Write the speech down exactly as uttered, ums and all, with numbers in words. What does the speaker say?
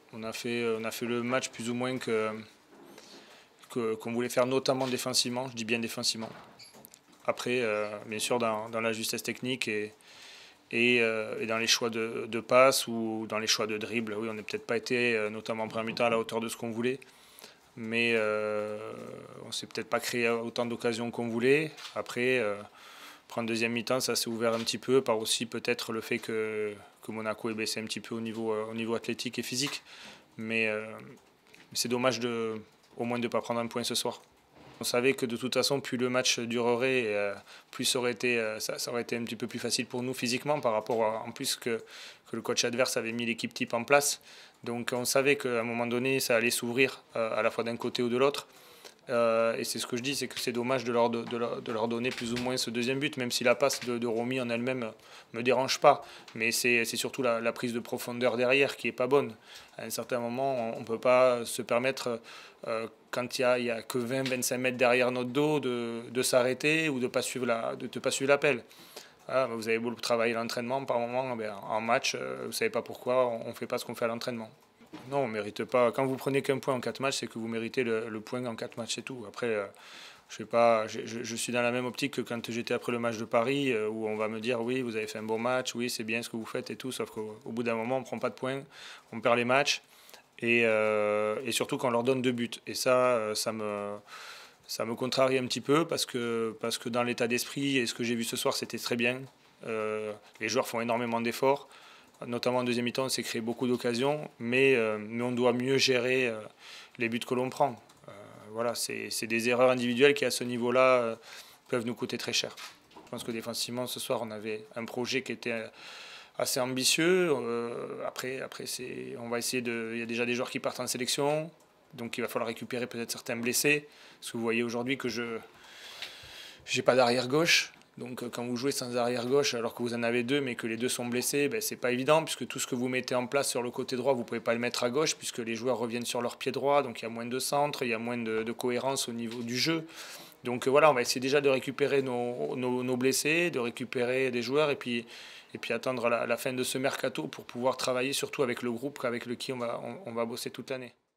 On a fait, on a fait le match plus ou moins que, que, qu'on voulait faire, notamment défensivement, je dis bien défensivement. Après, euh, bien sûr, dans, dans la justesse technique et, et, euh, et dans les choix de, de passe ou dans les choix de dribble, oui, on n'a peut-être pas été, euh, notamment en première mi-temps, à la hauteur de ce qu'on voulait. Mais euh, on ne s'est peut-être pas créé autant d'occasions qu'on voulait. Après, euh, prendre deuxième mi-temps, ça s'est ouvert un petit peu par aussi peut-être le fait que, que Monaco ait baissé un petit peu au niveau, euh, au niveau athlétique et physique. Mais euh, c'est dommage de, au moins de ne pas prendre un point ce soir. On savait que de toute façon, plus le match durerait, euh, plus ça aurait, été, euh, ça, ça aurait été un petit peu plus facile pour nous physiquement par rapport à, en plus que, que le coach adverse avait mis l'équipe type en place. Donc on savait qu'à un moment donné, ça allait s'ouvrir euh, à la fois d'un côté ou de l'autre. Euh, et c'est ce que je dis, c'est que c'est dommage de leur, de, de, leur, de leur donner plus ou moins ce deuxième but, même si la passe de, de Romy en elle-même ne me dérange pas. Mais c'est surtout la, la prise de profondeur derrière qui n'est pas bonne. À un certain moment, on ne peut pas se permettre, euh, quand il n'y a, a que vingt à vingt-cinq mètres derrière notre dos, de, de s'arrêter ou de ne pas suivre l'appel. Ah, vous avez beau travailler l'entraînement, par moment, ben, en match, euh, vous ne savez pas pourquoi on ne fait pas ce qu'on fait à l'entraînement. Non, on mérite pas. Quand vous prenez qu'un point en quatre matchs, c'est que vous méritez le, le point en quatre matchs, c'est tout. Après, euh, je sais pas, je, je, je suis dans la même optique que quand j'étais après le match de Paris, euh, où on va me dire oui, vous avez fait un bon match, oui, c'est bien ce que vous faites et tout, sauf qu'au au bout d'un moment, on ne prend pas de points, on perd les matchs, et, euh, et surtout quand on leur donne deux buts. Et ça, euh, ça me, ça me contrarie un petit peu parce que, parce que dans l'état d'esprit, et ce que j'ai vu ce soir, c'était très bien. Euh, les joueurs font énormément d'efforts. Notamment en deuxième mi-temps, on s'est créé beaucoup d'occasions, mais, euh, mais on doit mieux gérer euh, les buts que l'on prend. Euh, voilà, c'est des erreurs individuelles qui, à ce niveau-là, euh, peuvent nous coûter très cher. Je pense que défensivement, ce soir, on avait un projet qui était assez ambitieux. Euh, après, après on va essayer de. Il y a déjà des joueurs qui partent en sélection, donc il va falloir récupérer peut-être certains blessés. Parce que vous voyez aujourd'hui que je n'ai pas d'arrière gauche. Donc quand vous jouez sans arrière gauche alors que vous en avez deux mais que les deux sont blessés, ben, c'est pas évident puisque tout ce que vous mettez en place sur le côté droit, vous pouvez pas le mettre à gauche puisque les joueurs reviennent sur leur pied droit, donc il y a moins de centre, il y a moins de, de cohérence au niveau du jeu. Donc voilà, on va essayer déjà de récupérer nos, nos, nos blessés, de récupérer des joueurs et puis, et puis attendre la, la fin de ce mercato pour pouvoir travailler surtout avec le groupe avec lequel on va, on, on va bosser toute l'année.